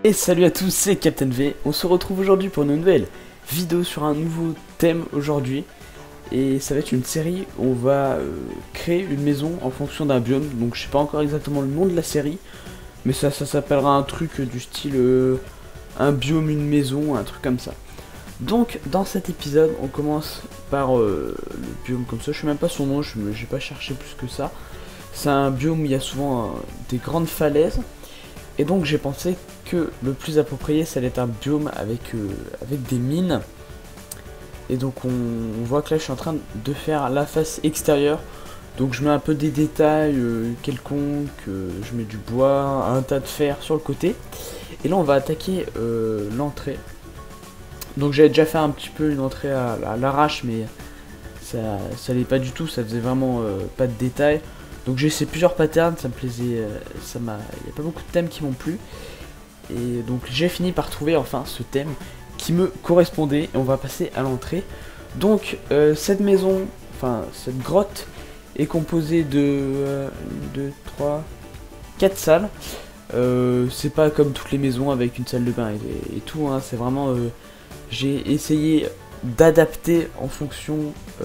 Et salut à tous, c'est Captain V. On se retrouve aujourd'hui pour une nouvelle vidéo sur un nouveau thème aujourd'hui. Et ça va être une série où on va créer une maison en fonction d'un biome. Donc je sais pas encore exactement le nom de la série, mais ça s'appellera un truc du style un biome, une maison, un truc comme ça. Donc dans cet épisode, on commence par le biome comme ça. Je sais même pas son nom, j'ai pas cherché plus que ça. C'est un biome où il y a souvent des grandes falaises. Et donc j'ai pensé que le plus approprié ça allait être un biome avec des mines. Et donc on voit que là je suis en train de faire la face extérieure. Donc je mets un peu des détails quelconques, je mets du bois, un tas de fer sur le côté. Et là on va attaquer l'entrée. Donc j'avais déjà fait un petit peu une entrée à l'arrache, mais ça allait pas du tout, ça faisait vraiment pas de détails. Donc j'ai essayé plusieurs patterns, ça me plaisait, il n'y a pas beaucoup de thèmes qui m'ont plu. Et donc j'ai fini par trouver enfin ce thème qui me correspondait et on va passer à l'entrée. Donc cette maison, enfin cette grotte est composée de 1, 2, 3, 4 salles. C'est pas comme toutes les maisons avec une salle de bain et tout, hein, c'est vraiment... j'ai essayé d'adapter en fonction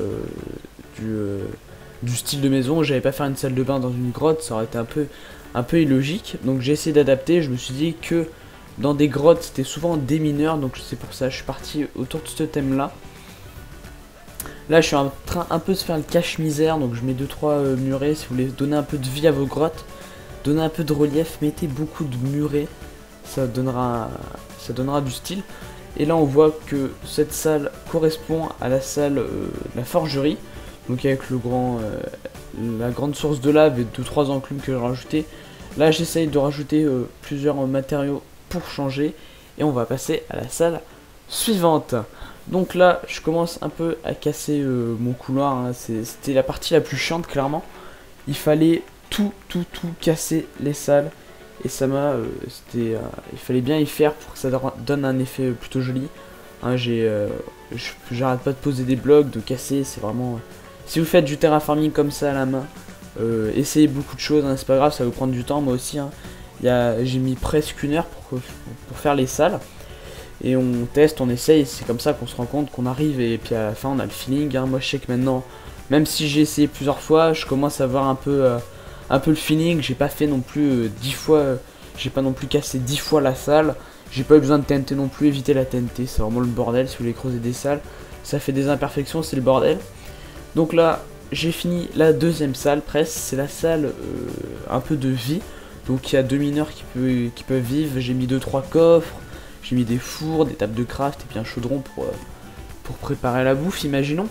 du style de maison. J'avais pas faire une salle de bain dans une grotte, ça aurait été un peu illogique. Donc j'ai essayé d'adapter. Je me suis dit que dans des grottes c'était souvent des mineurs, donc c'est pour ça que je suis parti autour de ce thème là. Là je suis en train un peu de faire le cache-misère, donc je mets 2-3 murets. Si vous voulez donner un peu de vie à vos grottes, donner un peu de relief, mettez beaucoup de murets, ça donnera du style. Et là on voit que cette salle correspond à la salle la forgerie. Donc avec la grande source de lave et 2-3 enclumes que j'ai rajouté. Là j'essaye de rajouter plusieurs matériaux pour changer. Et on va passer à la salle suivante. Donc là je commence un peu à casser mon couloir, hein. C'était la partie la plus chiante clairement. Il fallait tout casser les salles. Et ça m'a... il fallait bien y faire pour que ça donne un effet plutôt joli. Hein, j'arrête pas de poser des blocs, de casser, c'est vraiment... Si vous faites du terraforming comme ça à la main, essayez beaucoup de choses, hein, c'est pas grave, ça va vous prendre du temps, moi aussi. Hein. J'ai mis presque 1 heure pour faire les salles. Et on teste, on essaye, c'est comme ça qu'on se rend compte qu'on arrive et puis à la fin on a le feeling. Hein. Moi je sais que maintenant, même si j'ai essayé plusieurs fois, je commence à avoir un peu le feeling. J'ai pas fait non plus 10 fois, j'ai pas non plus cassé 10 fois la salle. J'ai pas eu besoin de TNT non plus, éviter la TNT, c'est vraiment le bordel. Si vous voulez creuser des salles, ça fait des imperfections, c'est le bordel. Donc là, j'ai fini la deuxième salle presque, c'est la salle un peu de vie. Donc il y a 2 mineurs qui peuvent vivre, j'ai mis 2-3 coffres, j'ai mis des fours, des tables de craft et puis un chaudron pour préparer la bouffe, imaginons.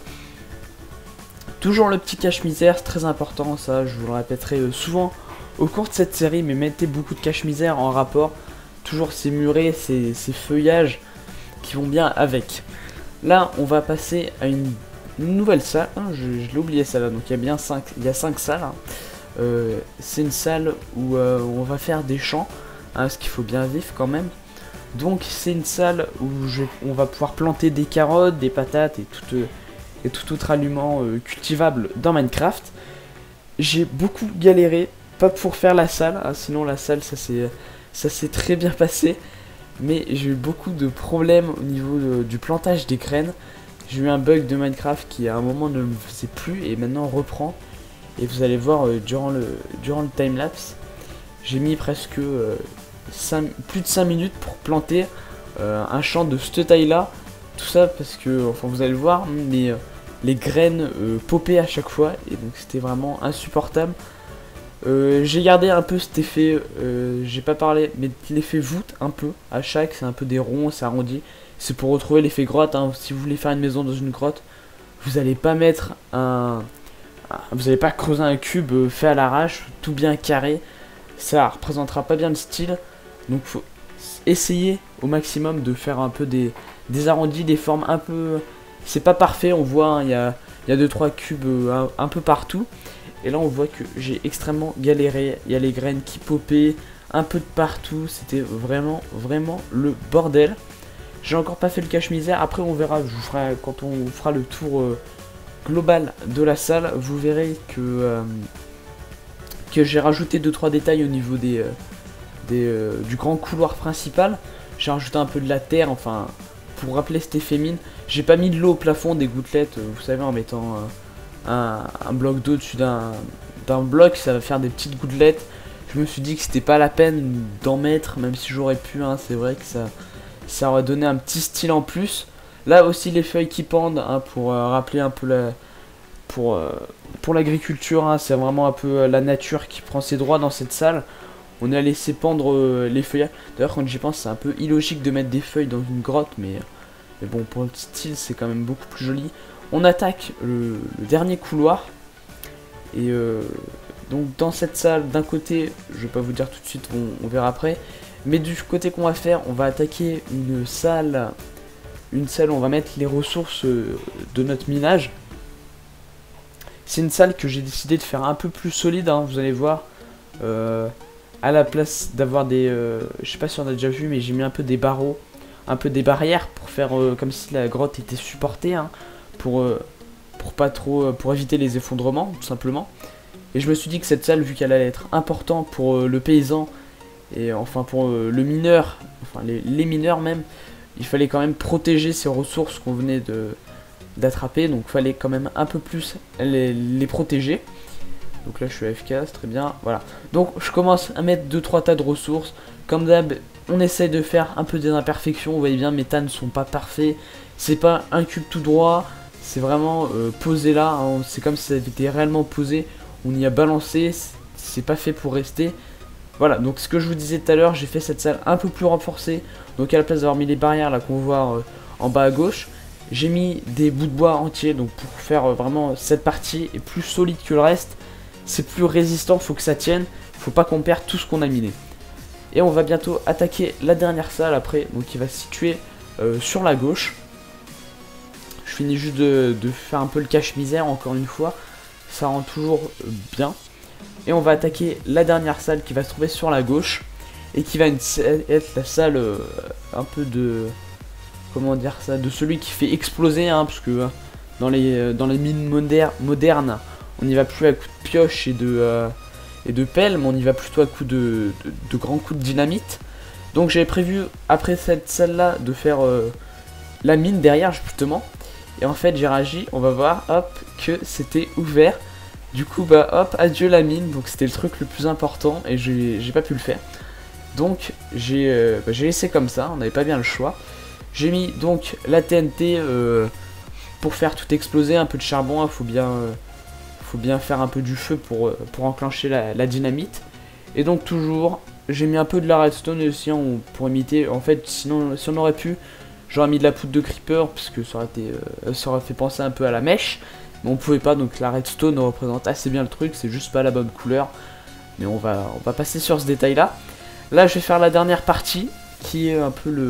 Toujours le petit cache-misère, c'est très important, ça je vous le répéterai souvent au cours de cette série, mais mettez beaucoup de cache-misère en rapport. Toujours ces murets, ces feuillages qui vont bien avec. Là, on va passer à une nouvelle salle. Ah, je l'ai oublié celle-là, donc il y a 5 salles. Hein. C'est une salle où on va faire des champs, hein, parce qu'il faut bien vivre quand même. Donc c'est une salle où on va pouvoir planter des carottes, des patates et tout autre aliment cultivable dans Minecraft. J'ai beaucoup galéré, pas pour faire la salle, hein, sinon la salle ça s'est très bien passé, mais j'ai eu beaucoup de problèmes au niveau du plantage des graines. J'ai eu un bug de Minecraft qui à un moment ne me faisait plus et maintenant reprend. Et vous allez voir durant le timelapse, j'ai mis presque plus de 5 minutes pour planter un champ de cette taille là. Tout ça parce que, enfin vous allez le voir, mais les graines popaient à chaque fois et donc c'était vraiment insupportable. J'ai gardé un peu cet effet, j'ai pas parlé, mais l'effet voûte un peu, à chaque, c'est un peu des ronds, c'est arrondi. C'est pour retrouver l'effet grotte, hein. Si vous voulez faire une maison dans une grotte, vous allez pas mettre vous allez pas creuser un cube fait à l'arrache, tout bien carré. Ça représentera pas bien le style. Donc faut essayer au maximum de faire un peu des arrondis, des formes un peu... C'est pas parfait, on voit, hein, il y a 2-3 cubes un peu partout. Et là on voit que j'ai extrêmement galéré, il y a les graines qui popaient un peu de partout, c'était vraiment le bordel. J'ai encore pas fait le cache-misère, après on verra, je vous ferai, quand on fera le tour global de la salle, vous verrez que j'ai rajouté 2-3 détails au niveau des du grand couloir principal. J'ai rajouté un peu de la terre, enfin, pour rappeler cet effet mine. J'ai pas mis de l'eau au plafond, des gouttelettes, vous savez, en mettant un bloc d'eau dessus d'un bloc, ça va faire des petites gouttelettes. Je me suis dit que c'était pas la peine d'en mettre, même si j'aurais pu, hein, c'est vrai que ça aurait donné un petit style en plus. Là aussi les feuilles qui pendent, hein, pour rappeler un peu pour l'agriculture, hein, c'est vraiment un peu la nature qui prend ses droits dans cette salle. On a laissé pendre les feuillages. D'ailleurs quand j'y pense c'est un peu illogique de mettre des feuilles dans une grotte, mais bon, pour le style c'est quand même beaucoup plus joli. On attaque le dernier couloir. Et donc dans cette salle, d'un côté, je vais pas vous dire tout de suite, on verra après. Mais du côté qu'on va faire, on va attaquer une salle où on va mettre les ressources de notre minage. C'est une salle que j'ai décidé de faire un peu plus solide, hein, vous allez voir. À la place d'avoir des... je sais pas si on a déjà vu, mais j'ai mis un peu des barreaux, un peu des barrières pour faire comme si la grotte était supportée, hein, pour pas trop, pour éviter les effondrements, tout simplement. Et je me suis dit que cette salle, vu qu'elle allait être importante pour le paysan, et enfin pour le mineur, enfin les mineurs même, il fallait quand même protéger ces ressources qu'on venait d'attraper, donc il fallait quand même un peu plus les protéger. Donc là je suis AFK, c'est très bien, voilà. Donc je commence à mettre 2-3 tas de ressources. Comme d'hab, on essaye de faire un peu des imperfections. Vous voyez bien, mes tas ne sont pas parfaits. C'est pas un cube tout droit, c'est vraiment posé là, hein. C'est comme si ça avait été réellement posé. On y a balancé, c'est pas fait pour rester. Voilà, donc ce que je vous disais tout à l'heure, j'ai fait cette salle un peu plus renforcée. Donc à la place d'avoir mis les barrières là qu'on voit en bas à gauche, j'ai mis des bouts de bois entiers. Donc pour faire vraiment cette partie est plus solide que le reste. C'est plus résistant, faut que ça tienne. Faut pas qu'on perde tout ce qu'on a miné. Et on va bientôt attaquer la dernière salle après, donc qui va se situer sur la gauche. Je finis juste de faire un peu le cache-misère encore une fois. Ça rend toujours bien. Et on va attaquer la dernière salle qui va se trouver sur la gauche. Et qui va être la salle un peu de... Comment dire ça? De celui qui fait exploser, hein, parce que dans les mines modernes, on n'y va plus à coups de pioche et de pelle, mais on y va plutôt à coups de grands coups de dynamite. Donc j'avais prévu, après cette salle-là, de faire la mine derrière, justement. Et en fait, j'ai réagi, on va voir, hop, que c'était ouvert. Du coup, bah hop, adieu la mine. Donc c'était le truc le plus important et j'ai pas pu le faire. Donc j'ai laissé comme ça, on n'avait pas bien le choix. J'ai mis donc la TNT pour faire tout exploser, un peu de charbon, faut bien faire un peu du feu pour enclencher la dynamite. Et donc toujours, j'ai mis un peu de la redstone aussi, hein, pour imiter. En fait, sinon, si on aurait pu, j'aurais mis de la poudre de creeper, parce que ça aurait fait penser un peu à la mèche. Mais on pouvait pas, donc la redstone représente assez bien le truc, c'est juste pas la bonne couleur. Mais on va passer sur ce détail là. Là je vais faire la dernière partie, qui est un peu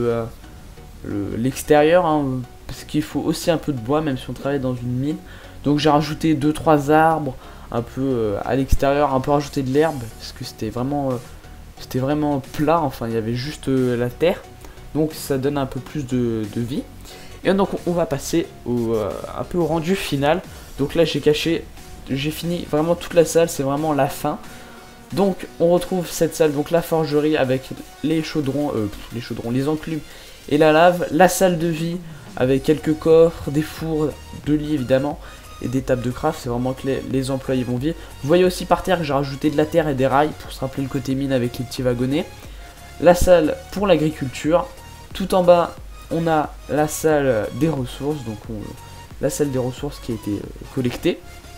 l'extérieur, hein, parce qu'il faut aussi un peu de bois, même si on travaille dans une mine. Donc j'ai rajouté 2-3 arbres, un peu à l'extérieur, un peu rajouté de l'herbe, parce que c'était vraiment plat, enfin il y avait juste la terre. Donc ça donne un peu plus de vie. Et donc on va passer un peu au rendu final. Donc là j'ai fini vraiment toute la salle, c'est vraiment la fin. Donc on retrouve cette salle, donc la forgerie avec les chaudrons, les enclumes et la lave, la salle de vie avec quelques coffres, des fours, de lits évidemment, et des tables de craft, c'est vraiment que les employés vont vivre. Vous voyez aussi par terre que j'ai rajouté de la terre et des rails pour se rappeler le côté mine avec les petits wagonnets. La salle pour l'agriculture, tout en bas on a la salle des ressources, donc la salle des ressources qui a été collectée.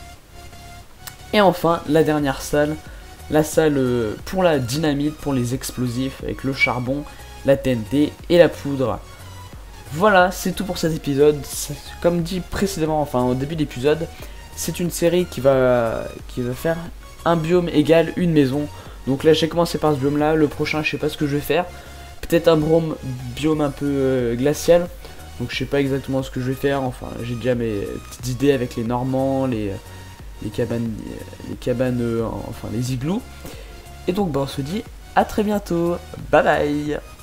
Et enfin la dernière salle, la salle pour la dynamite, pour les explosifs avec le charbon, la TNT et la poudre. Voilà, c'est tout pour cet épisode. Comme dit précédemment, enfin au début de l'épisode, c'est une série qui va faire un biome égale une maison. Donc là j'ai commencé par ce biome là, le prochain je sais pas ce que je vais faire. Peut-être un biome un peu glacial. Donc je sais pas exactement ce que je vais faire. Enfin j'ai déjà mes petites idées avec les Normands, les cabanes, enfin les igloos. Et donc bah, on se dit à très bientôt. Bye bye.